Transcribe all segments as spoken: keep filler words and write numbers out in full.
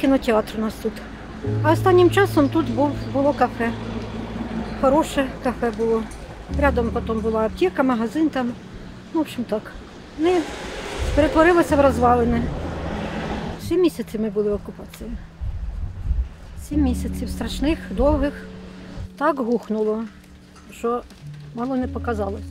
кінотеатр у нас тут. А останнім часом тут був, було кафе. Хороше кафе було. Рядом потім була аптека, магазин там. Ну, в общем так. Не перетворилося в розвалини. Сім місяців ми були в окупації. Сім місяців страшних, довгих. Так гухнуло, що мало не показалося.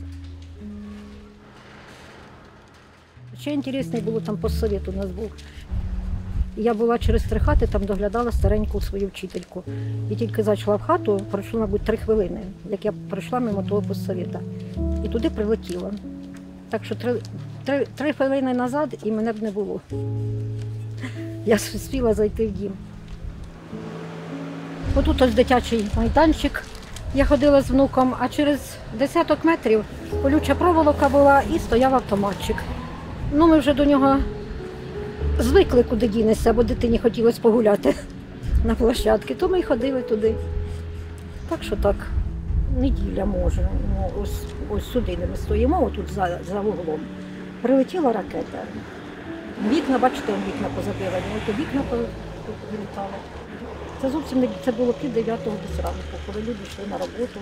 Ще інтересний було там постсовет у нас був. Я була через три хати, там доглядала стареньку свою вчительку. І тільки зайшла в хату, пройшло, мабуть, три хвилини, як я пройшла мимо того постсовета. І туди прилетіла. Так що три, три, три хвилини назад і мене б не було. Я спіла зайти в дім. Отут ось дитячий майданчик. Я ходила з внуком, а через десяток метрів колюча проволока була і стояв автоматчик. Ну, ми вже до нього звикли, куди дінешся, бо дитині хотілося погуляти на площадки, то ми й ходили туди. Так що так, неділя може. Ну, ось, ось сюди, де ми стоїмо, отут за, за вуглом. Прилетіла ракета. Вікна, бачите, вікна позабивані, ось вікна вилітали. Це зовсім не, це було пів дев'ятого десь ранку, коли люди йшли на роботу.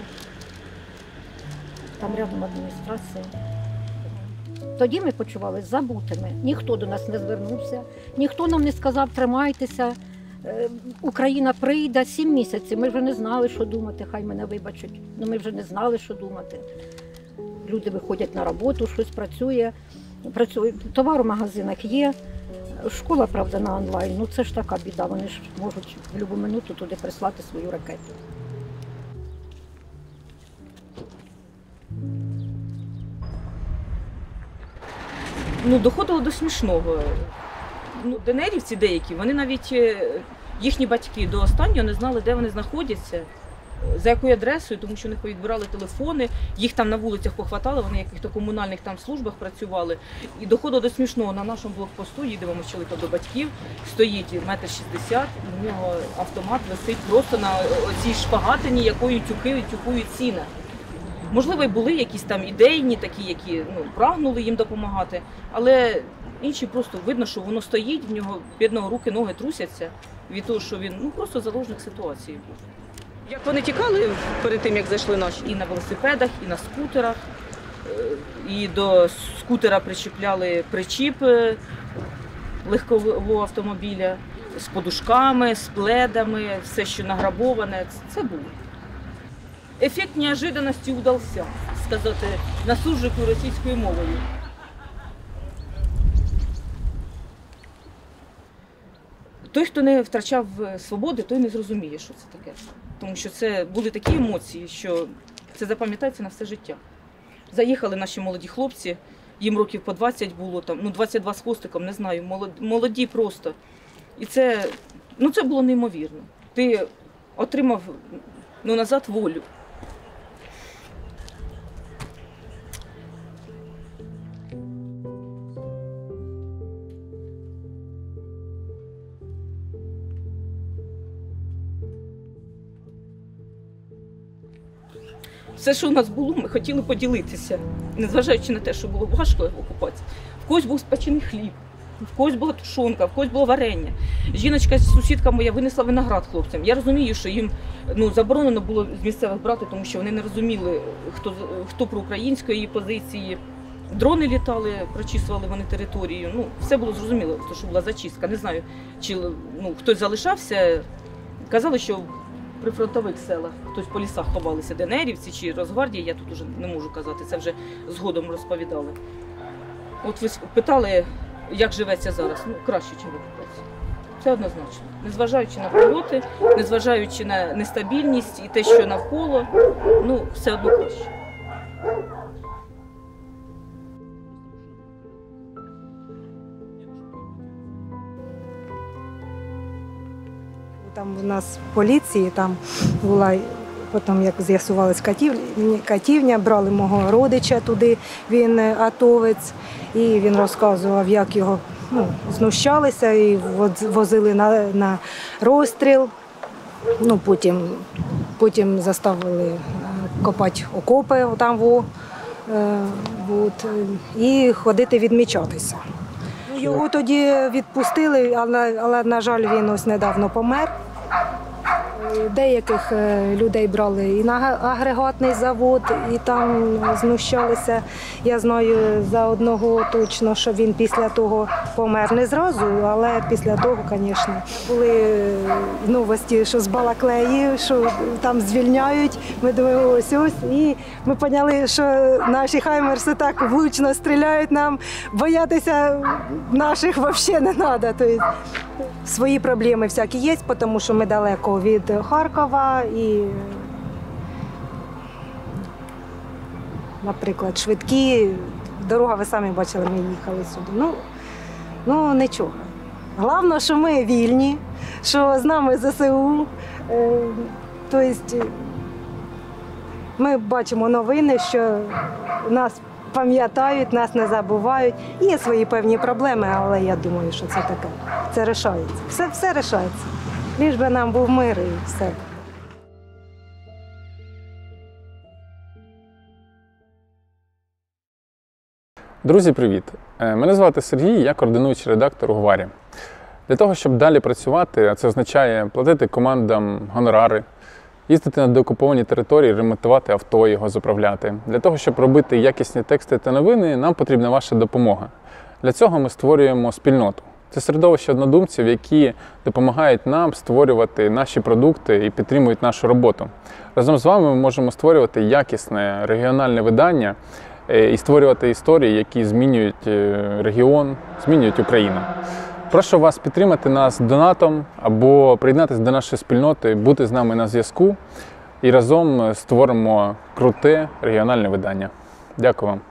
Там рядом адміністрація. Тоді ми почувалися забутими. Ніхто до нас не звернувся, ніхто нам не сказав «тримайтеся», Україна прийде. Сім місяців. Ми вже не знали, що думати, хай мене вибачать. Ну, ми вже не знали, що думати. Люди виходять на роботу, щось працює. працює. Товар у магазинах є. Школа, правда, на онлайн. Ну це ж така біда, вони ж можуть в будь-яку минуту туди прислати свою ракету. Ну, доходило до смішного. Ну, ДНРівці деякі, вони навіть, їхні батьки до останнього не знали, де вони знаходяться, за якою адресою, тому що у них повідбирали телефони, їх там на вулицях похватали, вони в якихось комунальних там службах працювали. І доходило до смішного, на нашому блокпосту їдемо ми з чоловіком до батьків, стоїть метр шістдесят, і в нього автомат висить просто на цій шпагатині, якою тюки, тюкують сіна. Можливо, і були якісь там ідейні такі, які ну, прагнули їм допомагати, але інші просто видно, що воно стоїть, в нього бідного руки, ноги трусяться від того, що він ну, просто заложник ситуації був. Як вони тікали перед тим, як зайшли наші, і на велосипедах, і на скутерах, і до скутера причіпляли причіп легкового автомобіля з подушками, з пледами, все, що награбоване, це було. Ефект неожиданності удався, сказати, на суржику російською мовою. Той, хто не втрачав свободи, той не зрозуміє, що це таке. Тому що це були такі емоції, що це запам'ятається на все життя. Заїхали наші молоді хлопці, їм років по двадцять було, там, ну двадцять два з хвостиком, не знаю, молоді просто. І це, ну, це було неймовірно. Ти отримав ну, назад волю. Все, що у нас було, ми хотіли поділитися, незважаючи на те, що було важко в окупації. В когось був спечений хліб, в когось була тушонка, в когось було варення. Жіночка, сусідка моя, винесла виноград хлопцям. Я розумію, що їм ну, заборонено було з місцевих брати, тому що вони не розуміли, хто, хто проукраїнської її позиції. Дрони літали, прочісували вони територію. Ну, все було зрозуміло, тому що була зачистка. Не знаю, чи ну, хтось залишався. Казали, що в прифронтових селах хтось по лісах ховалися, ДНРівці чи Росгвардія, я тут уже не можу казати, це вже згодом розповідали. От ви питали, як живеться зараз? Ну, краще, ніж в окупації. Це однозначно. Незважаючи на прильоти, незважаючи на нестабільність і те, що навколо, ну, все одно краще. Там у нас в поліції, там була, потім як з'ясувалась катівня, катівня, брали мого родича туди, він атовець, і він розказував, як його ну, знущалися і возили на, на розстріл. Ну, потім, потім заставили копати окопи там, во, е, от, і ходити відмічатися. Його тоді відпустили, але, але, на жаль, він ось недавно помер. Деяких е, людей брали і на агрегатний завод, і там знущалися. Я знаю за одного точно, що він після того помер не зразу, але після того, звісно, були новості, що з Балаклеї, що там звільняють. Ми думаємо, ось ось. І ми поняли, що наші хаймерси так влучно стріляють, нам боятися наших взагалі не треба. Тобто, свої проблеми всякі є, тому що ми далеко від Харкова і, наприклад, швидкі, дорога, ви самі бачили, ми їхали сюди. Ну, ну нічого. Головне, що ми вільні, що з нами ЗСУ. Тобто ми бачимо новини, що нас пам'ятають, нас не забувають. Є свої певні проблеми, але я думаю, що це таке. Це рішається. Все, все рішається. Ліж би нам був мир і все. Друзі, привіт! Мене звати Сергій, я координуючий редактор у Гварі. Для того, щоб далі працювати, а це означає платити командам гонорари, їздити на деокуповані території, ремонтувати авто, його заправляти. Для того, щоб робити якісні тексти та новини, нам потрібна ваша допомога. Для цього ми створюємо спільноту. Це середовище однодумців, які допомагають нам створювати наші продукти і підтримують нашу роботу. Разом з вами ми можемо створювати якісне регіональне видання і створювати історії, які змінюють регіон, змінюють Україну. Прошу вас підтримати нас донатом або приєднатися до нашої спільноти, бути з нами на зв'язку і разом створимо круте регіональне видання. Дякую вам.